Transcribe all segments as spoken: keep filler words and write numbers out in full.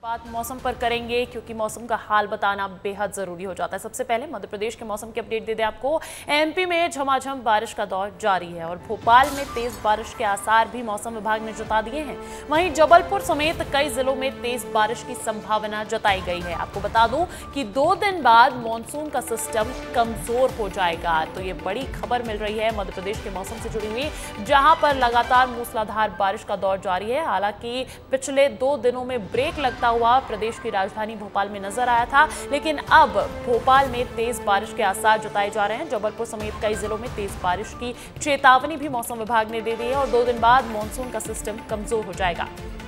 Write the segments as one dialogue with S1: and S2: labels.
S1: बात मौसम पर करेंगे क्योंकि मौसम का हाल बताना बेहद जरूरी हो जाता है। सबसे पहले मध्य प्रदेश के मौसम की अपडेट दे दें आपको। एमपी में झमाझम बारिश का दौर जारी है और भोपाल में तेज बारिश के आसार भी मौसम विभाग ने जता दिए हैं। वहीं जबलपुर समेत कई जिलों में तेज बारिश की संभावना जताई गई है। आपको बता दूं कि दो दिन बाद मानसून का सिस्टम कमजोर हो जाएगा, तो ये बड़ी खबर मिल रही है मध्य प्रदेश के मौसम से जुड़ी हुई, जहां पर लगातार मूसलाधार बारिश का दौर जारी है। हालांकि पिछले दो दिनों में ब्रेक लगता हुआ प्रदेश की राजधानी भोपाल में नजर आया था, लेकिन अब भोपाल में तेज बारिश के आसार जताए जा रहे हैं। जबलपुर समेत कई जिलों में तेज बारिश की चेतावनी भी मौसम विभाग ने दे दी है और दो दिन बाद मानसून का सिस्टम कमजोर हो जाएगा।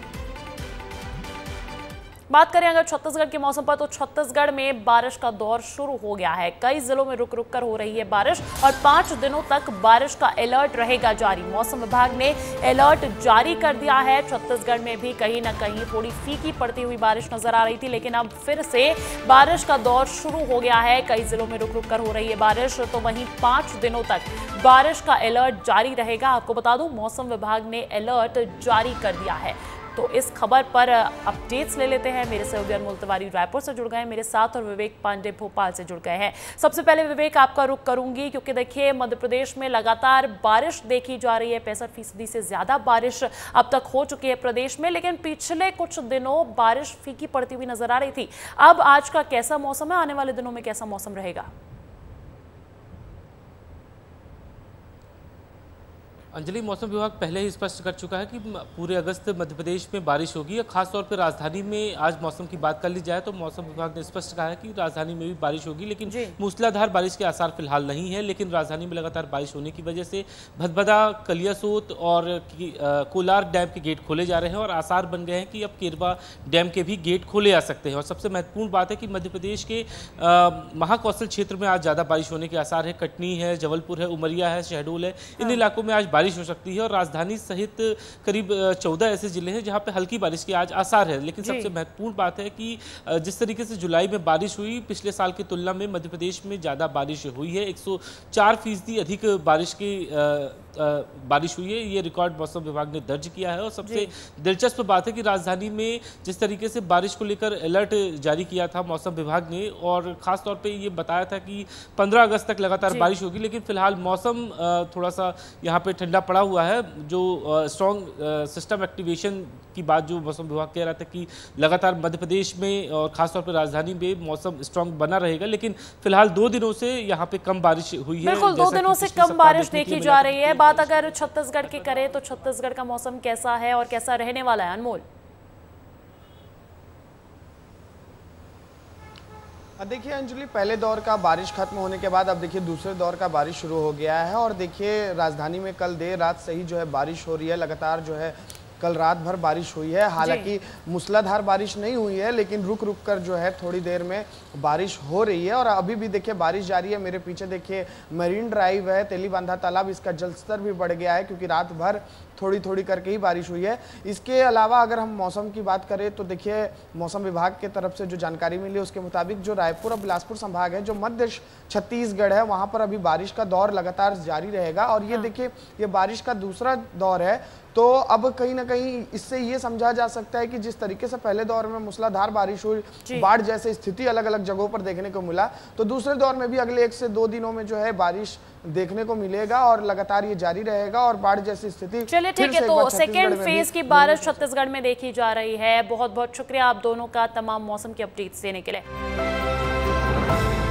S1: बात करें अगर छत्तीसगढ़ के मौसम पर, तो छत्तीसगढ़ में बारिश का दौर शुरू हो गया है। कई जिलों में रुक रुक कर हो रही है बारिश और पांच दिनों तक बारिश का अलर्ट रहेगा जारी। मौसम विभाग ने अलर्ट जारी कर दिया है। छत्तीसगढ़ में भी कहीं ना कहीं थोड़ी फीकी पड़ती हुई बारिश नजर आ रही थी, लेकिन अब फिर से बारिश का दौर शुरू हो गया है। कई जिलों में रुक रुक कर हो रही है बारिश, तो वहीं पांच दिनों तक बारिश का अलर्ट जारी रहेगा। आपको बता दूं मौसम विभाग ने अलर्ट जारी कर दिया है। तो इस खबर पर अपडेट्स ले लेते हैं। मेरे सहयोगी अनमोल तिवारी रायपुर से जुड़ गए मेरे साथ और विवेक पांडे भोपाल से जुड़ गए हैं। सबसे पहले विवेक, आपका रुख करूंगी क्योंकि देखिए मध्य प्रदेश में लगातार बारिश देखी जा रही है। पैंसठ फीसदी से ज्यादा बारिश अब तक हो चुकी है प्रदेश में, लेकिन पिछले कुछ दिनों बारिश फीकी पड़ती हुई नजर आ रही थी। अब आज का कैसा मौसम है, आने वाले दिनों में कैसा मौसम रहेगा?
S2: अंजलि, मौसम विभाग पहले ही स्पष्ट कर चुका है कि पूरे अगस्त मध्य प्रदेश में बारिश होगी। और खासतौर पर राजधानी में आज मौसम की बात कर ली जाए तो मौसम विभाग ने स्पष्ट कहा है कि राजधानी में भी बारिश होगी, लेकिन मूसलाधार बारिश के आसार फिलहाल नहीं है। लेकिन राजधानी में लगातार बारिश होने की वजह से भदभदा, कलियासोत और कोलार डैम के गेट खोले जा रहे हैं और आसार बन गए हैं कि अब केरवा डैम के भी गेट खोले जा सकते हैं। और सबसे महत्वपूर्ण बात है कि मध्य प्रदेश के महाकौशल क्षेत्र में आज ज़्यादा बारिश होने के आसार है। कटनी है, जबलपुर है, उमरिया है, शहडोल है, इन इलाकों में आज बारिश हो सकती है। और राजधानी सहित करीब चौदह ऐसे जिले हैं जहां पे हल्की बारिश के आज आसार है। लेकिन सबसे महत्वपूर्ण बात है कि जिस तरीके से जुलाई में बारिश हुई, पिछले साल की तुलना में मध्य प्रदेश में ज्यादा बारिश हुई है। एक सौ चार फीसदी अधिक बारिश की बारिश हुई है, ये रिकॉर्ड मौसम विभाग ने दर्ज किया है। और सबसे दिलचस्प बात है कि राजधानी में जिस तरीके से बारिश को लेकर अलर्ट जारी किया था मौसम विभाग ने, और खासतौर पे ये बताया था कि पंद्रह अगस्त तक लगातार बारिश होगी, लेकिन फिलहाल मौसम थोड़ा सा यहाँ पे ठंडा पड़ा हुआ है। जो स्ट्रॉन्ग सिस्टम एक्टिवेशन की बात जो मौसम विभाग कह रहा था कि लगातार मध्य प्रदेश में और खासतौर पर राजधानी में मौसम स्ट्रॉन्ग बना रहेगा, लेकिन फिलहाल दो दिनों से यहाँ पे कम बारिश हुई है।
S1: बिल्कुल, दो दिनों से कम बारिश देखी जा रही है। बात अगर छत्तीसगढ़ की करें तो छत्तीसगढ़ का मौसम कैसा है और कैसा रहने वाला है अनमोल?
S3: देखिए अंजलि, पहले दौर का बारिश खत्म होने के बाद अब देखिए दूसरे दौर का बारिश शुरू हो गया है। और देखिए राजधानी में कल देर रात से ही जो है बारिश हो रही है। लगातार जो है कल रात भर बारिश हुई है। हालांकि मूसलाधार बारिश नहीं हुई है, लेकिन रुक रुक कर जो है थोड़ी देर में बारिश हो रही है। और अभी भी देखिए बारिश जारी है। मेरे पीछे देखिए मरीन ड्राइव है, तेलीबांधा तालाब, इसका जलस्तर भी बढ़ गया है क्योंकि रात भर थोड़ी थोड़ी करके ही बारिश हुई है। इसके अलावा अगर हम मौसम की बात करें तो देखिए मौसम विभाग की तरफ से जो जानकारी मिली उसके मुताबिक जो रायपुर और बिलासपुर संभाग है, जो मध्य छत्तीसगढ़ है, वहां पर अभी बारिश का दौर लगातार जारी रहेगा। और ये देखिए ये बारिश का दूसरा दौर है, तो अब कहीं ना कहीं इससे ये समझा जा सकता है कि जिस तरीके से पहले दौर में मूसलाधार बारिश हुई, बाढ़ जैसे स्थिति अलग अलग जगहों पर देखने को मिला, तो दूसरे दौर में भी अगले एक से दो दिनों में जो है बारिश देखने को मिलेगा और लगातार ये जारी रहेगा और बाढ़ जैसी स्थिति।
S1: चलिए ठीक है, तो सेकेंड फेज की बारिश छत्तीसगढ़ में देखी जा रही है। बहुत बहुत शुक्रिया आप दोनों का तमाम मौसम की अपडेट्स देने के लिए।